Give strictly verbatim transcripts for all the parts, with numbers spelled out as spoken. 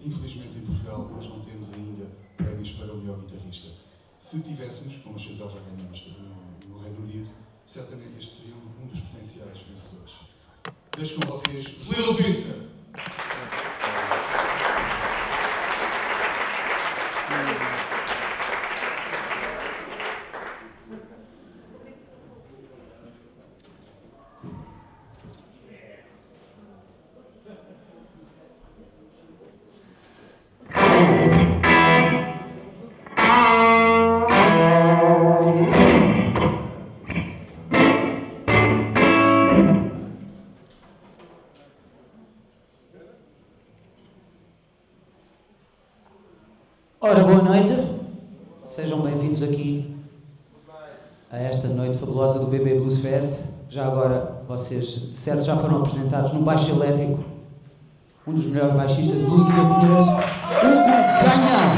Infelizmente em Portugal nós não temos ainda prémios para o melhor guitarrista. Se tivéssemos, como a Chantal já ganhamos no, no Reino Unido, certamente este seria um dos potenciais vencedores. Deixo com vocês os Little Twister. Ora, boa noite, sejam bem-vindos aqui a esta noite fabulosa do B B Blues Fest. Já agora, vocês de certo já foram apresentados no baixo elétrico, um dos melhores baixistas de blues que eu conheço, Hugo Canhão.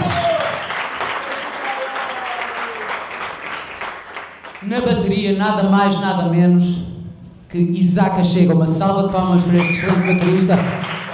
Na bateria, nada mais, nada menos que Isaac Achega. Uma salva de palmas para este excelente baterista.